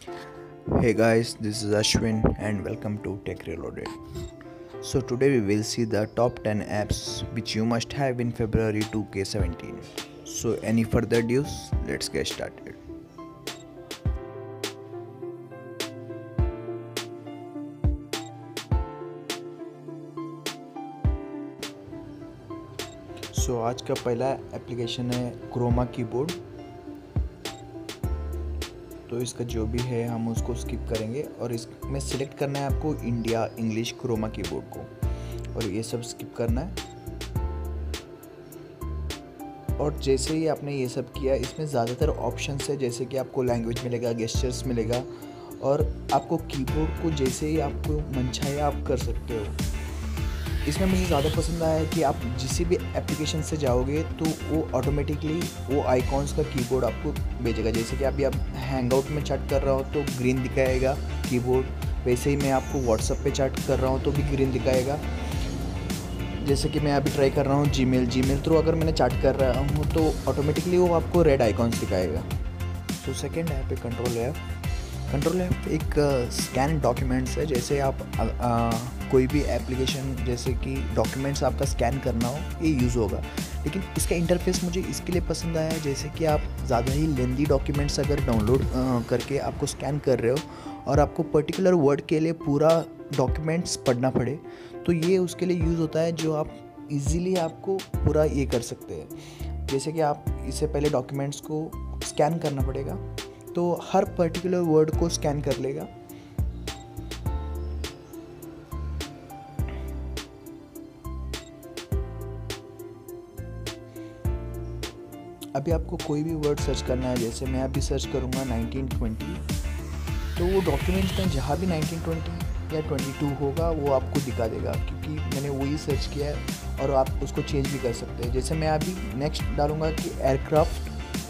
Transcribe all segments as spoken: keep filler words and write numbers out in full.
Hey guys, this is Ashwin and welcome to Tech Reloaded. So today we will see the top ten apps which you must have in February two K seventeen. So any further ado, let's get started. So so, आज का पहला application है Croma keyboard. तो इसका जो भी है हम उसको स्किप करेंगे और इसमें सिलेक्ट करना है आपको इंडिया इंग्लिश क्रोमा कीबोर्ड को और ये सब स्किप करना है। और जैसे ही आपने ये सब किया, इसमें ज़्यादातर ऑप्शंस है, जैसे कि आपको लैंग्वेज मिलेगा, गेस्चर्स मिलेगा और आपको कीबोर्ड को जैसे ही आपको मन चाहे आप कर सकते हो। इसमें मुझे ज़्यादा पसंद आया है कि आप जिस भी एप्लीकेशन से जाओगे तो वो ऑटोमेटिकली वो आइकॉन्स का कीबोर्ड आपको भेजेगा। जैसे कि अभी आप हैंगआउट में चैट कर रहा हो तो ग्रीन दिखाएगा कीबोर्ड, वैसे ही मैं आपको व्हाट्सएप पे चैट कर रहा हूँ तो भी ग्रीन दिखाएगा। जैसे कि मैं अभी ट्राई कर रहा हूँ जीमेल जीमेल थ्रू अगर मैंने चैट कर रहा हूँ तो ऑटोमेटिकली वो आपको रेड आइकॉन्स दिखाएगा। सो सेकेंड ऐप है कंट्रोल ऐप। कंट्रोल ऐप एक स्कैन डॉक्यूमेंट्स है। जैसे आप आ, आ, कोई भी एप्लीकेशन जैसे कि डॉक्यूमेंट्स आपका स्कैन करना हो, ये यूज़ होगा। लेकिन इसका इंटरफेस मुझे इसके लिए पसंद आया है, जैसे कि आप ज़्यादा ही लेंदी डॉक्यूमेंट्स अगर डाउनलोड करके आपको स्कैन कर रहे हो और आपको पर्टिकुलर वर्ड के लिए पूरा डॉक्यूमेंट्स पढ़ना पड़े, तो ये उसके लिए यूज़ होता है, जो आप इजीली आपको पूरा ये कर सकते हैं। जैसे कि आप इससे पहले डॉक्यूमेंट्स को स्कैन करना पड़ेगा, तो हर पर्टिकुलर वर्ड को स्कैन कर लेगा। अभी आपको कोई भी वर्ड सर्च करना है, जैसे मैं अभी सर्च करूँगा नाइनटीन ट्वेंटी, तो वो डॉक्यूमेंट्स में जहाँ भी नाइनटीन ट्वेंटी या ट्वेंटी टू होगा वो आपको दिखा देगा, क्योंकि मैंने वही सर्च किया है और आप उसको चेंज भी कर सकते हैं। जैसे मैं अभी नेक्स्ट डालूँगा कि एयरक्राफ्ट,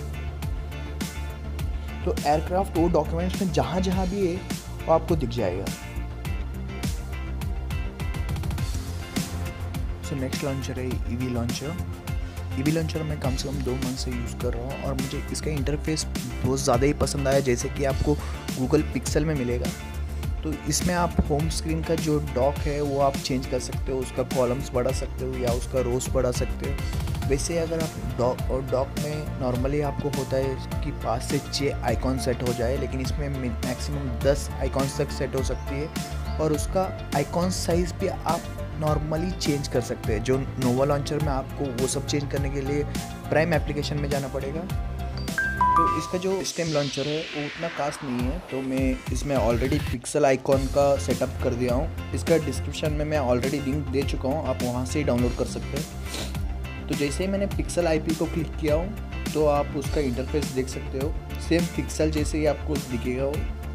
तो एयरक्राफ्ट वो डॉक्यूमेंट्स में जहाँ जहाँ भी है वो आपको दिख जाएगा। सो नेक्स्ट लॉन्चर है ईवी लॉन्चर। ईवी लॉन्चर मैं कम से कम दो मंथ से यूज़ कर रहा हूँ और मुझे इसका इंटरफेस बहुत ज़्यादा ही पसंद आया। जैसे कि आपको गूगल पिक्सल में मिलेगा, तो इसमें आप होम स्क्रीन का जो डॉक है वो आप चेंज कर सकते हो, उसका कॉलम्स बढ़ा सकते हो या उसका रोज बढ़ा सकते हो। वैसे अगर आप डॉक और डॉक में नॉर्मली आपको होता है कि पाँच से छः आइकॉन सेट हो जाए, लेकिन इसमें मैक्सिमम दस आइकॉन्स तक सेट हो सकती है और उसका आइकॉन साइज़ भी आप नॉर्मली चेंज कर सकते हैं। जो नोवा लॉन्चर में आपको वो सब चेंज करने के लिए प्राइम एप्लीकेशन में जाना पड़ेगा। तो इसका जो स्टेम लॉन्चर है वो उतना खास नहीं है, तो मैं इसमें ऑलरेडी पिक्सल आइकॉन का सेटअप कर दिया हूँ। इसका डिस्क्रिप्शन में मैं ऑलरेडी लिंक दे चुका हूँ, आप वहाँ से ही डाउनलोड कर सकते हैं। तो जैसे ही मैंने पिक्सल आईपी को क्लिक किया हूँ तो आप उसका इंटरफेस देख सकते हो, सेम पिक्सल जैसे ही आपको दिखेगा वो।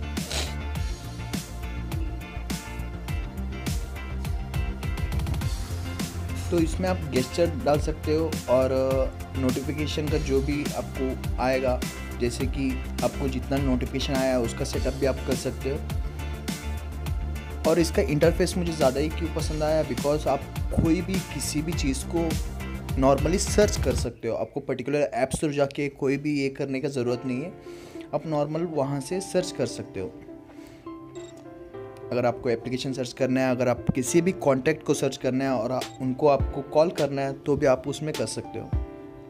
तो इसमें आप गेस्चर डाल सकते हो और नोटिफिकेशन का जो भी आपको आएगा, जैसे कि आपको जितना नोटिफिकेशन आया है उसका सेटअप भी आप कर सकते हो। और इसका इंटरफेस मुझे ज़्यादा ही क्यों पसंद आया, बिकॉज आप कोई भी किसी भी चीज़ को नॉर्मली सर्च कर सकते हो। आपको पर्टिकुलर ऐप्स पर जाके कोई भी ये करने का ज़रूरत नहीं है, आप नॉर्मल वहाँ से सर्च कर सकते हो। अगर आपको एप्लीकेशन सर्च करना है, अगर आप किसी भी कॉन्टैक्ट को सर्च करना है और उनको आपको कॉल करना है, तो भी आप उसमें कर सकते हो।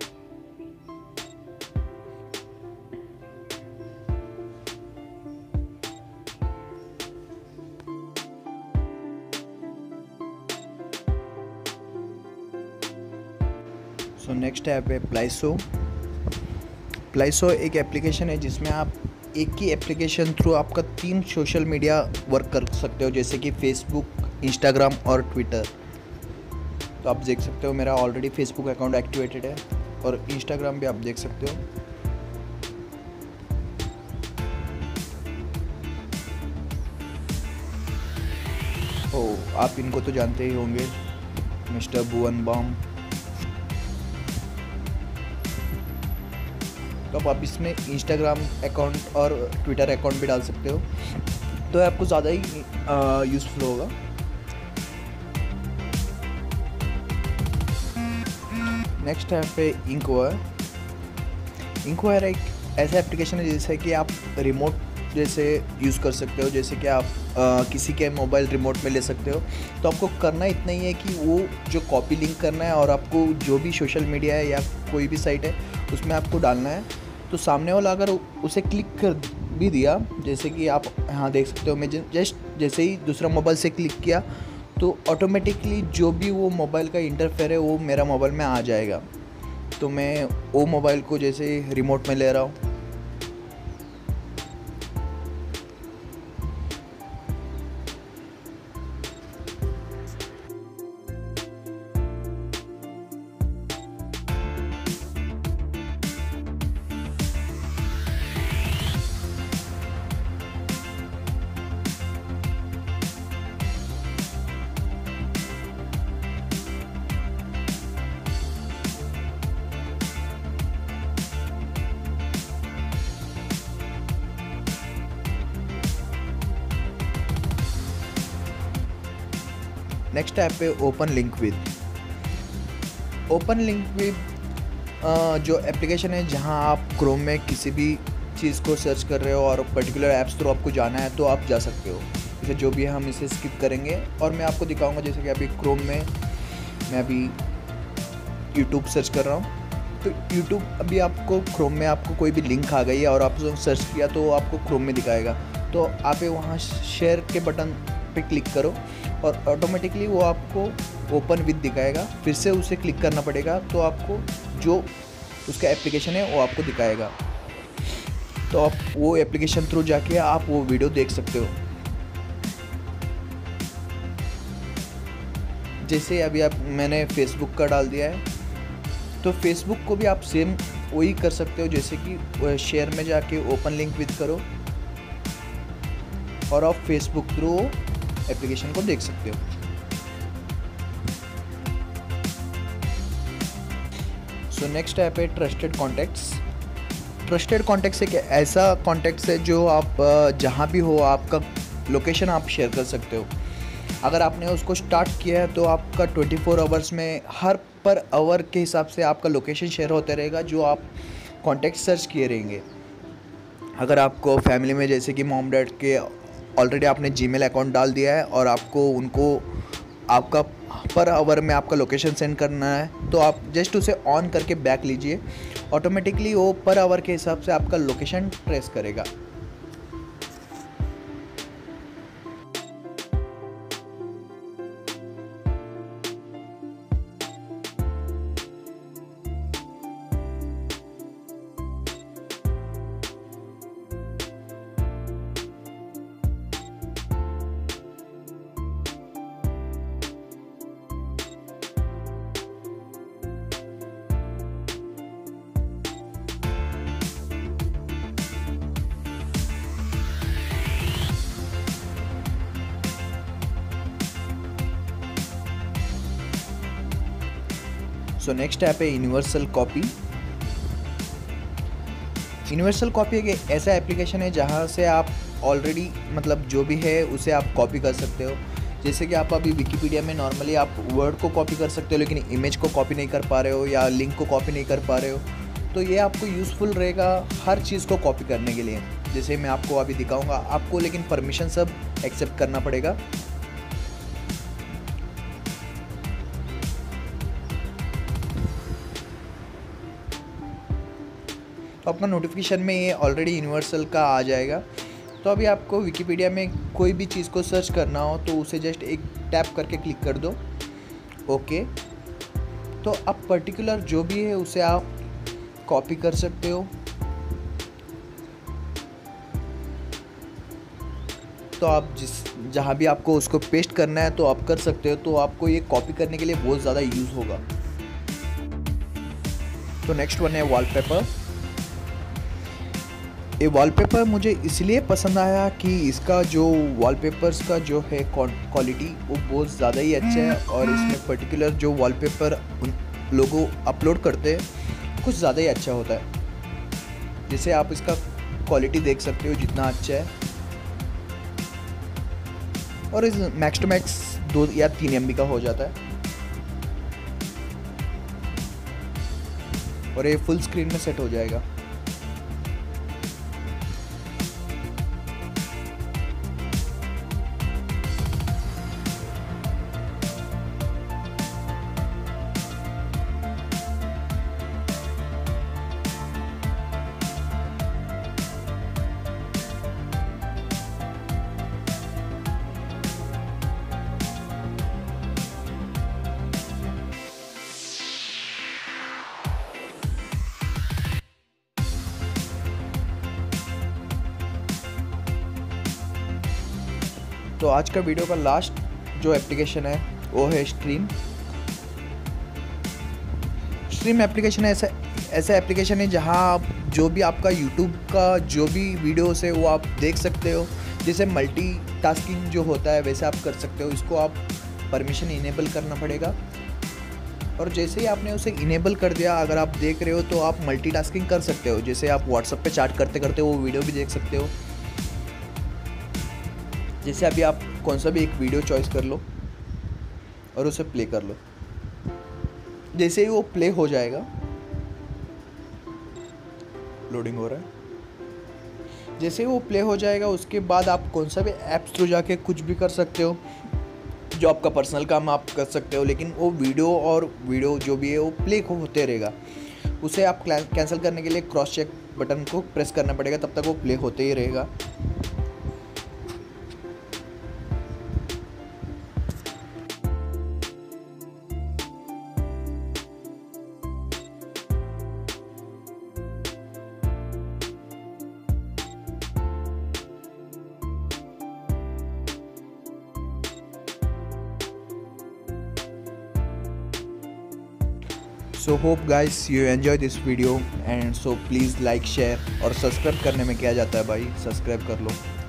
सो नेक्स्ट ऐप है प्लाइसो। प्लाइसो एक एप्लीकेशन है जिसमें आप एक ही एप्लीकेशन थ्रू आपका तीन सोशल मीडिया वर्क कर सकते हो, जैसे कि फेसबुक, इंस्टाग्राम और ट्विटर। तो आप देख सकते हो मेरा ऑलरेडी फेसबुक अकाउंट एक्टिवेटेड है और इंस्टाग्राम भी आप देख सकते हो। ओ आप इनको तो जानते ही होंगे, मिस्टर भुवन बाम। तो आप इसमें इंस्टाग्राम अकाउंट और ट्विटर अकाउंट भी डाल सकते हो, तो आपको ज़्यादा ही यूज़फुल होगा। नेक्स्ट ऐप है इंक्वायर। इंक्वायर एक ऐसा एप्लीकेशन है जैसे कि आप रिमोट जैसे यूज़ कर सकते हो, जैसे कि आप आ, किसी के मोबाइल रिमोट में ले सकते हो। तो आपको करना इतना ही है कि वो जो कॉपी लिंक करना है और आपको जो भी सोशल मीडिया है या कोई भी साइट है उसमें आपको डालना है। तो सामने वाला अगर उसे क्लिक कर भी दिया, जैसे कि आप यहाँ देख सकते हो, मैं जस्ट जैसे ही दूसरा मोबाइल से क्लिक किया तो ऑटोमेटिकली जो भी वो मोबाइल का इंटरफेयर है वो मेरा मोबाइल में आ जाएगा। तो मैं वो मोबाइल को जैसे रिमोट में ले रहा हूँ। नेक्स्ट ऐप है open link with. Open link with जो एप्लीकेशन है जहां आप क्रोम में किसी भी चीज़ को सर्च कर रहे हो और पर्टिकुलर ऐप्स थ्रू आपको जाना है तो आप जा सकते हो। जैसे जो भी हम इसे स्किप करेंगे और मैं आपको दिखाऊंगा। जैसे कि अभी क्रोम में मैं अभी यूट्यूब सर्च कर रहा हूँ, तो यूट्यूब अभी आपको क्रोम में आपको कोई भी लिंक आ गई है और आप सर्च किया तो आपको क्रोम में दिखाएगा। तो आप वहाँ शेयर के बटन पे क्लिक करो और ऑटोमेटिकली वो आपको ओपन विद दिखाएगा। फिर से उसे क्लिक करना पड़ेगा तो आपको जो उसका एप्लीकेशन है वो आपको दिखाएगा। तो आप वो एप्लीकेशन थ्रू जाके आप वो वीडियो देख सकते हो। जैसे अभी आप मैंने फेसबुक का डाल दिया है, तो फेसबुक को भी आप सेम वही कर सकते हो। जैसे कि शेयर में जाके ओपन लिंक विद करो और आप फेसबुक थ्रू एप्लीकेशन को देख सकते हो। सो नेक्स्ट ऐप है ट्रस्टेड कॉन्टैक्ट्स। ट्रस्टेड कॉन्टैक्ट्स एक ऐसा कॉन्टैक्ट्स है जो आप जहाँ भी हो आपका लोकेशन आप शेयर कर सकते हो। अगर आपने उसको स्टार्ट किया है तो आपका ट्वेंटी फोर आवर्स में हर पर आवर के हिसाब से आपका लोकेशन शेयर होते रहेगा जो आप कॉन्टैक्ट सर्च किए रहेंगे। अगर आपको फैमिली में जैसे कि मॉम डैड के ऑलरेडी आपने जीमेल अकाउंट डाल दिया है और आपको उनको आपका पर आवर में आपका लोकेशन सेंड करना है, तो आप जस्ट उसे ऑन करके बैक लीजिए। ऑटोमेटिकली वो पर आवर के हिसाब से आपका लोकेशन ट्रेस करेगा। सो नेक्स्ट ऐप है यूनिवर्सल कॉपी। यूनिवर्सल कॉपी एक ऐसा एप्लीकेशन है जहाँ से आप ऑलरेडी मतलब जो भी है उसे आप कॉपी कर सकते हो। जैसे कि आप अभी विकिपीडिया में नॉर्मली आप वर्ड को कॉपी कर सकते हो लेकिन इमेज को कॉपी नहीं कर पा रहे हो या लिंक को कॉपी नहीं कर पा रहे हो, तो ये आपको यूज़फुल रहेगा हर चीज़ को कॉपी करने के लिए। जैसे मैं आपको अभी दिखाऊंगा आपको, लेकिन परमिशन सब एक्सेप्ट करना पड़ेगा। तो अपना नोटिफिकेशन में ये ऑलरेडी यूनिवर्सल का आ जाएगा। तो अभी आपको विकिपीडिया में कोई भी चीज़ को सर्च करना हो तो उसे जस्ट एक टैप करके क्लिक कर दो, ओके। तो अब पर्टिकुलर जो भी है उसे आप कॉपी कर सकते हो। तो आप जिस जहाँ भी आपको उसको पेस्ट करना है तो आप कर सकते हो। तो आपको ये कॉपी करने के लिए बहुत ज़्यादा यूज़ होगा। तो नेक्स्ट वन है वॉलपेपर। ये वॉलपेपर मुझे इसलिए पसंद आया कि इसका जो वॉलपेपर्स का जो है क्वालिटी वो बहुत ज़्यादा ही अच्छा है और इसमें पर्टिकुलर जो वॉलपेपर उन लोगों अपलोड करते हैं कुछ ज़्यादा ही अच्छा होता है। जैसे आप इसका क्वालिटी देख सकते हो जितना अच्छा है, और इस मैक्स टू मैक्स दो या तीन एम बी का हो जाता है और ये फुल स्क्रीन में सेट हो जाएगा। तो आज का वीडियो का लास्ट जो एप्लीकेशन है वो है स्ट्रीम। स्ट्रीम एप्लीकेशन ऐसा ऐसा एप्लीकेशन है जहां आप जो भी आपका यूट्यूब का जो भी वीडियोस है वो आप देख सकते हो। जैसे मल्टी टास्किंग जो होता है वैसे आप कर सकते हो। इसको आप परमिशन इनेबल करना पड़ेगा और जैसे ही आपने उसे इनेबल कर दिया, अगर आप देख रहे हो तो आप मल्टीटास्किंग कर सकते हो। जैसे आप व्हाट्सएप पे चैट करते करते वो वीडियो भी देख सकते हो। जैसे अभी आप कौन सा भी एक वीडियो चॉइस कर लो और उसे प्ले कर लो। जैसे ही वो प्ले हो जाएगा, लोडिंग हो रहा है, जैसे ही वो प्ले हो जाएगा उसके बाद आप कौन सा भी ऐप्स थ्रू जाके कुछ भी कर सकते हो। जो आपका पर्सनल काम आप कर सकते हो, लेकिन वो वीडियो और वीडियो जो भी है वो प्ले होते रहेगा। उसे आप कैंसिल करने के लिए क्रॉस चेक बटन को प्रेस करना पड़ेगा, तब तक वो प्ले होते ही रहेगा। So hope guys you enjoy this video and so please like share और सब्सक्राइब करने में क्या जाता है भाई, सब्सक्राइब कर लो।